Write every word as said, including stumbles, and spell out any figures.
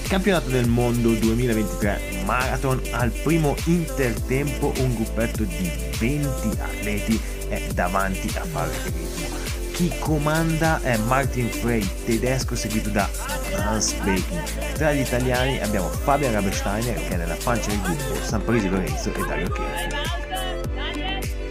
Campionato del mondo duemilaventitré Marathon, al primo intertempo un gruppetto di venti atleti è davanti a fare il ritmo. Chi comanda è Martin Frey, tedesco, seguito da Hans Becky. Tra gli italiani abbiamo Fabian Rabensteiner, che è nella pancia del gruppo, Samprisi Lorenzo e Dario Cherchi.